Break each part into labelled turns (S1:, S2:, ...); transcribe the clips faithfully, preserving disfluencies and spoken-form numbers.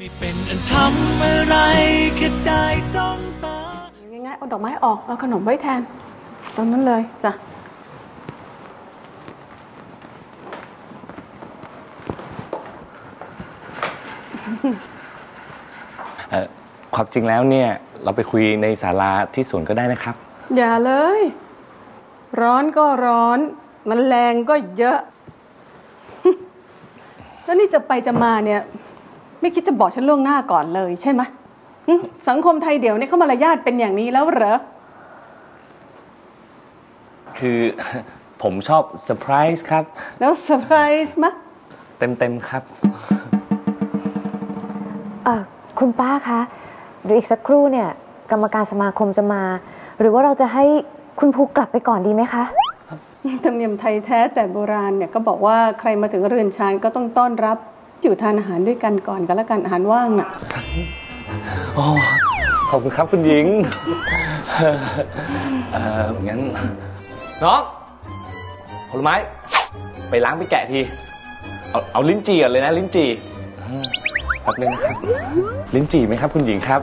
S1: ไม่เป็นอันทำอะไรแค่ได้จ้องตา
S2: ง่ายๆเอาดอกไม้ออกแล้วขนมไว้แทนตรงนั้นเลยจ้ะ
S3: ความจริงแล้วเนี่ยเราไปคุยในศาลาที่สวนก็ได้นะครับ
S2: อย่าเลยร้อนก็ร้อนมันแรงก็เยอะ แล้วนี่จะไปจะมาเนี่ยไม่คิดจะบอกฉันล่วงหน้าก่อนเลยใช่ไหมสังคมไทยเดี๋ยวนี้เขามารยาทเป็นอย่างนี้แล้วเหรอ
S3: คือผมชอบเซอร์ไพรส์ครับ
S2: แล้วเซอร์ไพรส์มะ
S3: เต็มเต็มครับ
S4: เออคุณป้าคะเดี๋ยวอีกสักครู่เนี่ยกรรมการสมาคมจะมาหรือว่าเราจะให้คุณภูกลับไปก่อนดีไหมคะ
S2: ธรรมเนียมไทยแท้แต่โบราณเนี่ยก็บอกว่าใครมาถึงเรือนชานก็ต้องต้อนรับอยู่ทานอาหารด้วยกันก่อนกันแล้วกันอาหารว่างน่ะ
S3: อ๋อขอบคุณครับคุณหญิงเอองั้นน้องผลไม้ไปล้างไปแกะทีเอาเอาลิ้นจี่ก่อนเลยนะลิ้นจี่แป๊บนึงนะครับลิ้นจี่ไหมครับคุณหญิงครับ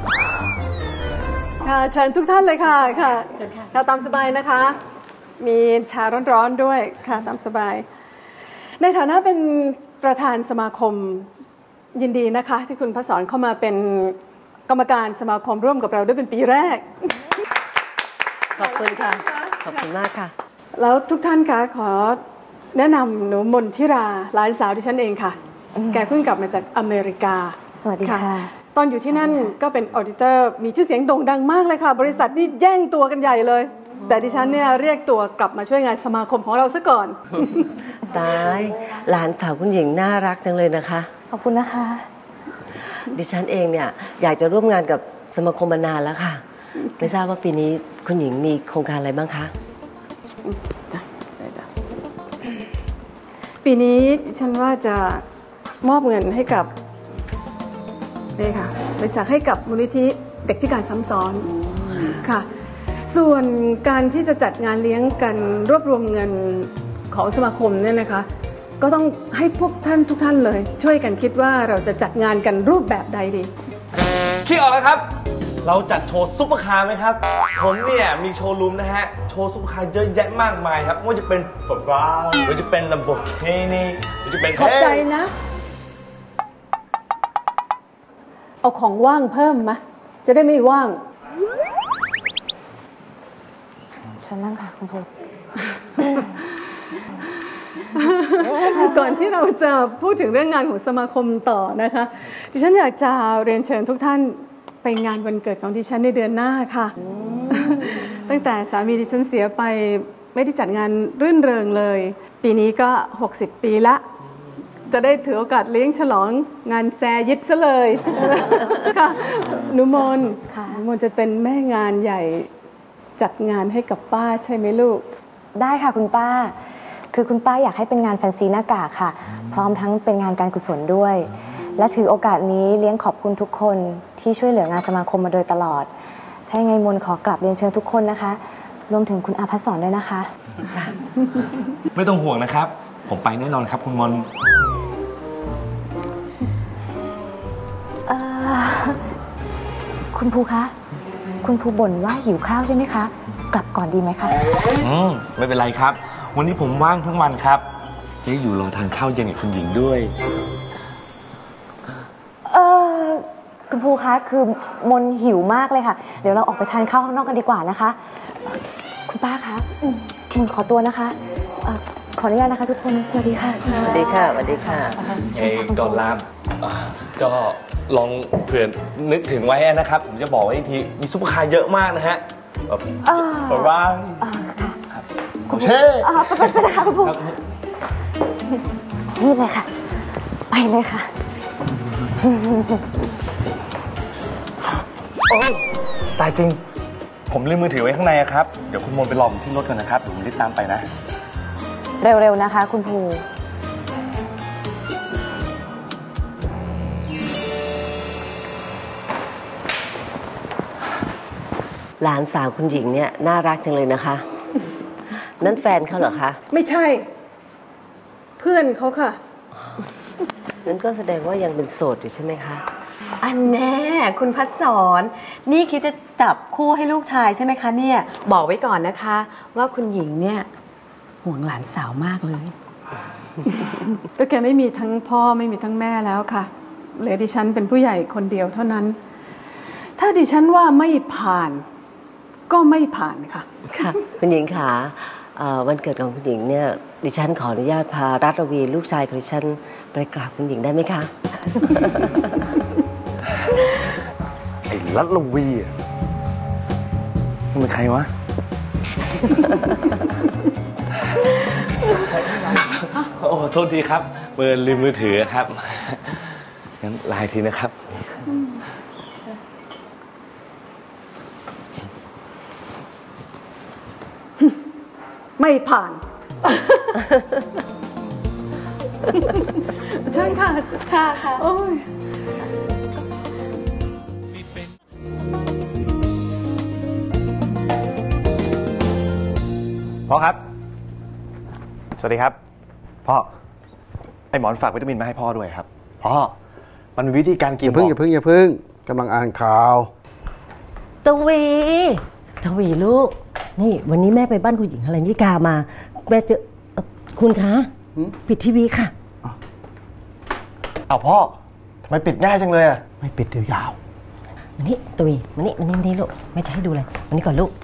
S2: ค่ะเชิญทุกท่านเลยค่ะค่ะค่ะตามสบายนะคะมีชาร้อนๆด้วยค่ะตามสบายในฐานะเป็นประธานสมาคมยินดีนะคะที่คุณพระสอนเข้ามาเป็นกรรมการสมาคมร่วมกับเราด้วยเป็นปีแรก
S5: ขอบคุณค่ะขอบคุณมากค่ะ
S2: แล้วทุกท่านคะขอแนะนำหนูมนทิราหลานสาวดิฉันเองค่ะแกเพิ่งกลับมาจากอเมริกา
S4: สวัสดีค่ะ
S2: ตอนอยู่ที่นั่นก็เป็นออดิเตอร์มีชื่อเสียงโด่งดังมากเลยค่ะบริษัทนี่แย่งตัวกันใหญ่เลยแต่ดิฉันเนี่ยเรียกตัวกลับมาช่วยงานสมาคมของเราซะก่อน
S5: ตายหลานสาวคุณหญิงน่ารักจังเลยนะคะ
S4: ขอบคุณนะคะ
S5: ดิฉันเองเนี่ยอยากจะร่วมงานกับสมาคมมานานแล้วค่ะไม่ทราบว่าปีนี้คุณหญิงมีโครงการอะไรบ้างคะ
S2: จ้ะจ้ะปีนี้ฉันว่าจะมอบเงินให้กับนี่ค่ะบริจาคให้กับมูลนิธิเด็กพิการซ้ำซ้อนค่ะส่วนการที่จะจัดงานเลี้ยงกันรวบรวมเงินของสมาคมเนี่ยนะคะก็ต้องให้พวกท่านทุกท่านเลยช่วยกันคิดว่าเราจะจัดงานกันรูปแบบใดดี
S3: คิดออกแล้วครับเราจัดโชว์ซุปเปอร์คาร์ไหมครับผมเนี่ยมีโชว์รูมนะฮะโชว์ซุปเปอร์คาร์เยอะแยะมากมายครับไม่ว่าจะเป็นฟอร์รารี่หรือจะเป็นลัมโบกินีหรือจะเป็น
S2: ขอบใจนะเอาของว่างเพิ่มไหมจะได้ไม่ว่าง
S4: ฉันนั่งค่ะคุณครู
S2: ก่อนที่เราจะพูดถึงเรื่องงานของสมาคมต่อนะคะดิฉันอยากจะเรียนเชิญทุกท่านไปงานวันเกิดของดิฉันในเดือนหน้าค่ะตั้งแต่สามีดิฉันเสียไปไม่ได้จัดงานรื่นเริงเลยปีนี้ก็หกสิบปีละจะได้ถือโอกาสเลี้ยงฉลองงานแซยิดซะเลยค่ะหนูมนหนูมนจะเป็นแม่งานใหญ่จัดงานให้กับป้าใช่ไหมลูก
S4: ได้ค่ะคุณป้าคือคุณป้าอยากให้เป็นงานแฟนซีหน้ากากค่ะพร้อมทั้งเป็นงานการกุศลด้วยและถือโอกาสนี้เลี้ยงขอบคุณทุกคนที่ช่วยเหลืองานสมาคมมาโดยตลอดถ้ายังไงมนขอกลับเรียนเชิญทุกคนนะคะรวมถึงคุณอาภัสสรด้วยนะคะ
S3: จ้ะไม่ต้องห่วงนะครับผมไปแน่นอนครับคุณมน
S4: คุณภูคะคุณภูบ่นว่าหิวข้าวใช่ไหมคะกลับก่อนดีไหมคะ
S3: อืมไม่เป็นไรครับวันนี้ผมว่างทั้งวันครับจะอยู่รอทานข้าวเย็นกับคุณหญิงด้วย
S4: เออคุณภูคะคือมนหิวมากเลยค่ะเดี๋ยวเราออกไปทานข้าวข้างนอกกันดีกว่านะคะคุณป้าคะมนขอตัวนะคะขออนุญาตนะคะทุกคนสวัสดีค่ะ
S5: สวัสดีค่ะสวัสดีค่ะ
S3: เอ้ก่อนลาก็ลองเผื่อนึกถึงไว้นะครับผมจะบอกไว้อีกทีมีซุปเปอร์คาร์เยอะมากนะฮะแบบฟอร์รารี่โอเค
S4: ไปไปเลยค่ะคุณภูนี่เลยค่ะไปเลยค่ะ
S3: โอ้ตายจริงผมลืมมือถือไว้ข้างในครับเดี๋ยวคุณมนไปรอผมที่รถก่อนนะครับผมรีบตามไปนะ
S4: เร็วๆนะคะคุณภู
S5: หลานสาวคุณหญิงเนี่ยน่ารักจังเลยนะคะนั่นแฟนเขาเหรอคะ
S2: ไม่ใช่เพื่อนเขาค่ะ
S5: นั้นก็แสดงว่ายังเป็นโสดอยู่ใช่ไหมคะ
S6: อันแน่คุณพัดสอนนี่คิดจะจับคู่ให้ลูกชายใช่ไหมคะเนี่ยบอกไว้ก่อนนะคะ ว่าคุณหญิงเนี่ยห่วงหลานสาวมากเลย
S2: ก็แกไม่มีทั้งพ่อไม่มีทั้งแม่แล้วค่ะเหลือดิฉันเป็นผู้ใหญ่คนเดียวเท่านั้น ถ้าดิฉันว่าไม่ผ่านก็ไม่ผ่านค่ะ
S5: ค่ะ คุณหญิงขาวันเกิดของคุณหญิงเนี่ยดิฉันขออนุญาตพารัตรวีลูกชายของดิฉันไปกราบคุณหญิงได้ไหมคะ
S3: ไอ้รัตลวีอ่ะมันเป็นใครวะ โอ้โทษทีครับเปิดลืมมือถือครับงั้นไลน์ทีนะครับ
S2: ไม่ผ่าน เชิญค่ะ
S6: ค่ะค่ะ
S2: โอ้ย
S3: พ่อครับสวัสดีครับพ่อไอหมอนฝากวิตามินมาให้พ่อด้วยครับพ่อมันมีวิธีการกิน
S7: อย่าเพิ่งอย่าเพิ่งอย่าเพิ่งกำลังอ่านข่าว
S5: ตวีตวีลูกนี่วันนี้แม่ไปบ้านคุณหญิงอะไรนิกามาแม่เจอคุณคะปิดทีวีค่ะ
S3: เอาพ่อทำไมปิดง่ายจังเลยอ่ะ
S7: ไม่ปิดเดี๋ยวยาว
S5: มานี่ตวีมานี่มานี่มานี่ลูกแม่จะให้ดูเลยมานี่ก่อนลูก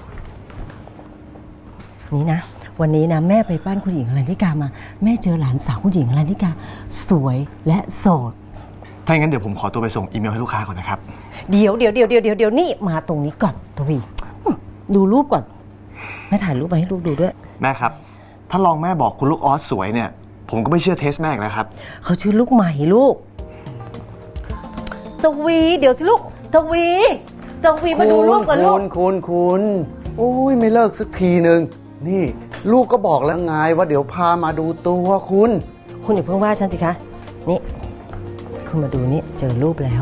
S5: นี่นะวันนี้นะแม่ไปบ้านคุณหญิงอะไรนิกามาแม่เจอหลานสาวคุณหญิงอะไรนิกาสวยและโสด
S3: ถ้าอย่างนั้นเดี๋ยวผมขอตัวไปส่งอีเมลให้ลูกค้าก่อนนะครับ
S5: เดี๋ยวเดี๋ยวเดี๋ยวเดี๋ยวเดี๋ยวเดี๋ยวนี่มาตรงนี้ก่อนตวีดูรูปก่อนแม่ถ่ายรูปมาให้ลูกดูด้วย
S3: แม่ครับถ้าลองแม่บอกคุณลูกออสสวยเนี่ยผมก็ไม่เชื่อเทสแม่อีกแล้วครับ
S5: เขาชื่อลูกใหม่ลูกตวีเดี๋ยวสิลูกตวีตวีมาดูรูปกันลูก
S7: คุณคุณคุณโอ้ยไม่เลิกสักทีหนึ่งนี่ลูกก็บอกแล้วไงว่าเดี๋ยวพามาดูตัวคุณ
S5: คุณอย่าเพิ่งว่าฉันสิคะนี่คุณมาดูนี่เจอรูปแล้ว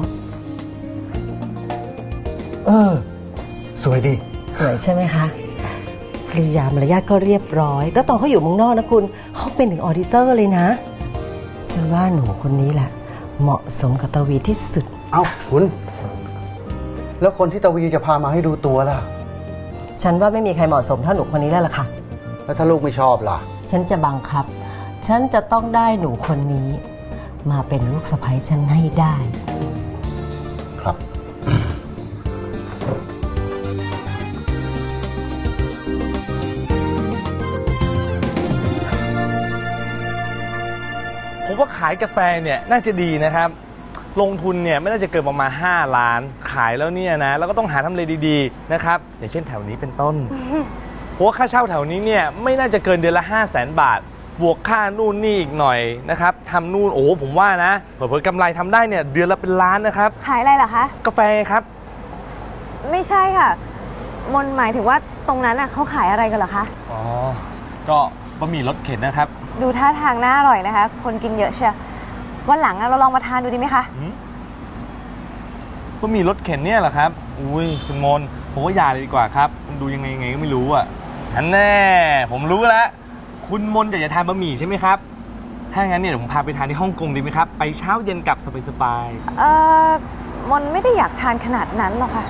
S7: เออสวยดี
S5: สวยใช่ไหมคะกริยามารยาทก็เรียบร้อยแล้วตอนเขาอยู่เมืองนอกนะคุณเขาเป็นถึงออดิเตอร์เลยนะฉันว่าหนูคนนี้แหละเหมาะสมกับตวีที่สุด
S7: เอ้าคุณแล้วคนที่ตวีจะพามาให้ดูตัวล่ะ
S5: ฉันว่าไม่มีใครเหมาะสมเท่าหนูคนนี้แล้วล่ะค่ะ
S7: แล้วถ้าลูกไม่ชอบล่ะ
S5: ฉันจะบังคับฉันจะต้องได้หนูคนนี้มาเป็นลูกสะใภ้ฉันให้ได้
S7: ครับ
S3: ผมว่าขายกาแฟเนี่ยน่าจะดีนะครับลงทุนเนี่ยไม่น่าจะเกินประมาณห้าล้านขายแล้วเนี่ยนะแล้วก็ต้องหาทำเลดีๆนะครับอย่างเช่นแถวนี้เป็นต้นเพราะว่าค่าเช่าแถวนี้เนี่ยไม่น่าจะเกินเดือนละห้าแสนบาทบวกค่านู่นนี่อีกหน่อยนะครับทำนู่นโอ้ผมว่านะเผื่อๆกำไรทำได้เนี่ยเดือนละเป็นล้านนะครับ
S4: ขายอะไรเหรอคะ
S3: กาแฟครับ
S4: ไม่ใช่ค่ะมนหมายถึงว่าตรงนั้นน่ะเขาขายอะไรกันเหรอคะ
S3: อ๋อก็บะหมี่รสเข็นนะครับ
S4: ดูท่าทางน่าอร่อยนะคะคนกินเยอะเชียววันหลังเราลองมาทานดูดีไหมคะ
S3: บะหมี่รสเข็นเนี่ยเหรอครับอุ้ยคุณมนผมว่าอย่าเลยดีกว่าครับมันดูยังไงยังไงก็ไม่รู้อ่ะอันแน่ผมรู้แล้วคุณมนอยากจะทานบะหมี่ใช่ไหมครับถ้างั้นเนี่ยเดี๋ยวผมพาไปทานที่ฮ่องกงดีไหมครับไปเช้าเย็นกลับสบาย
S4: ๆเอ่อมนไม่ได้อยากทานขนาดนั้นหรอกค่ะ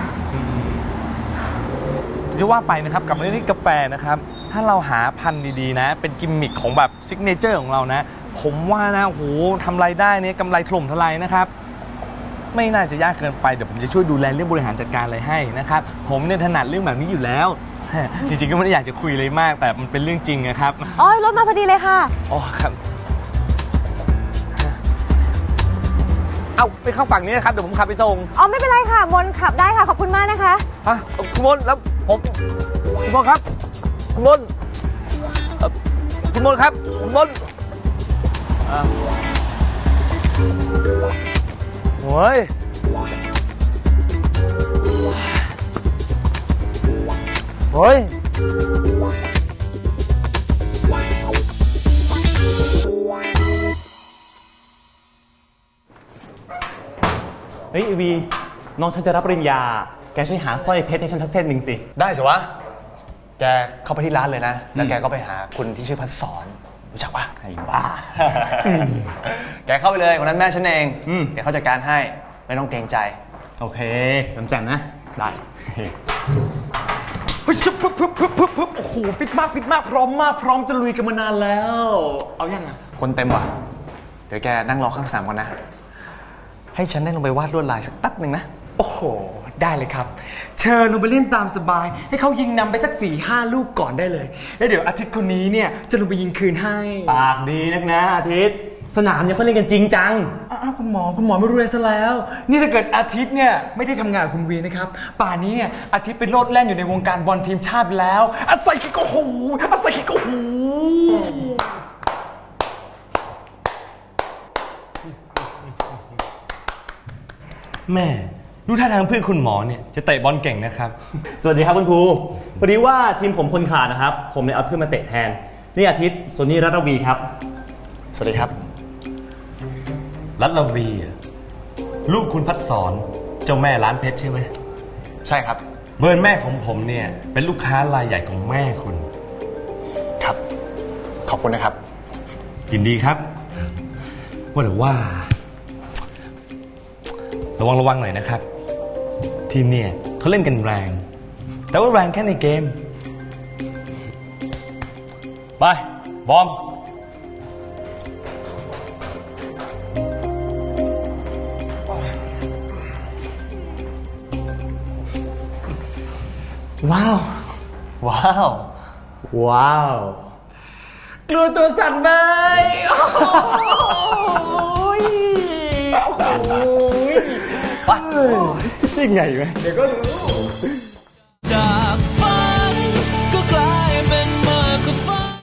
S3: จะว่าไปนะครับกับเรื่องนี้กาแฟนะครับถ้าเราหาพันธุ์ดีๆนะเป็นกิมมิคของแบบซิกเนเจอร์ของเรานะผมว่านะโหทำรายได้เนี่ยกำไรถล่มทลายนะครับไม่น่าจะยากเกินไปเดี๋ยวผมจะช่วยดูแลเรื่องบริหารจัดการอะไรให้นะครับผมเนี่ยถนัดเรื่องแบบนี้อยู่แล้วจริงๆก็ไม่ได้อยากจะคุยเลยมากแต่มันเป็นเรื่องจริงนะครับ
S4: อ๋อรถมาพอดีเลยค่ะ
S3: อ๋อครับเอาไปเข้าฝั่งนี้นะครับเดี๋ยวผมขับไปส่ง
S4: อ๋อไม่เป็นไรค่ะมนขับได้ค่ะขอบคุณมากนะคะ
S3: ฮะคุณมนแล้วผมคุณมนครับคุณมนคุณมนครับคุณมนโอ้ยโอ้ย
S8: เฮ้ยวีน้องฉันจะรับปริญญาแกช่วยหาสร้อยเพชรให้ฉันสักเส้นหนึ่งสิ
S3: ได้สิวะแกเข้าไปที่ร้านเลยนะแล้วแกก็ไปหาคุณที่ชื่อพัดสอนรู้จักปะ
S8: ไอ้บ้า
S3: แกเข้าไปเลยคนนั้นแม่ฉันเอง
S8: อืม
S3: เดี๋ยวเขาจัดการให้ ไม่ต้องเกรงใจ
S8: โอเคจำแจมนะ
S3: ได้
S8: เฮ้ยชุบปึ๊บปึ๊บปึ๊บปึ๊บปึ๊บโอ้โห ฟิตมาก ฟิตมาก พร้อมมาก พร้อมจะลุยกันมานานแล้ว เอายังอ่ะ
S3: คนเต็มว่ะ เดี๋ยวแกนั่งรอข้างสนามก่อนนะ ให้ฉันได้ลงไปวาดลวดลายสักแป๊บหนึ่งนะ
S1: โอ้โห ได้เลยครับ เชิญลงไปเล่นตามสบาย ให้เขายิงนำไปสักสี่ห้าลูกก่อนได้เลย แล้วเดี๋ยวอาทิตย์คนนี้เนี่ยจะลงไปยิงคืนให้
S8: ปากดีนักนะอาทิตย์ สนามเนี่ยเขาเล่นกันจริงจัง
S1: อ้าวคุณหมอคุณหมอไม่รู้เลยซะแล้ว นี่ถ้าเกิดอาทิตย์เนี่ยไม่ได้ทำงานกับคุณวีนะครับ ป่านนี้เนี่ยอาทิตย์เป็นโลดแล่นอยู่ในวงการบอลทีมชาติแล้วอาศัยกิกโอ้โหอาศัยกิกโอ้โห
S8: แม่ดูท่าทางเพื่อนคุณหมอเนี่ยจะเตะบอลเก่งนะครับ สวัสดีครับคุณครูพอดีว่าทีมผมคนขาดนะครับ ผมเลยเอาเพื่อนมาเตะแทน นี่อาทิตย์ส่วนนี้รัตวีครับ
S3: สวัสดีครับ
S8: รัตวีลูกคุณพัดสอนเจ้าแม่ร้านเพชรใช่ไหม
S3: ใช่ครับ
S8: เบิร์นแม่ของผมเนี่ยเป็นลูกค้ารายใหญ่ของแม่คุณ
S3: ครับ ขอบคุณนะครับ
S8: ยินดีครับ ว่าแต่ว่า ระวังระวังหน่อยนะครับ ทีมเนี่ยเขาเล่นกันแรง แต่ว่าแรงแค่ในเกม ไป บอม
S1: ว้าว
S3: ว้าว
S8: ว้าว
S1: กลัวตัวสั่นไหมโอ้ย
S8: ยังไงวะ
S1: เดี๋ยวก็รู้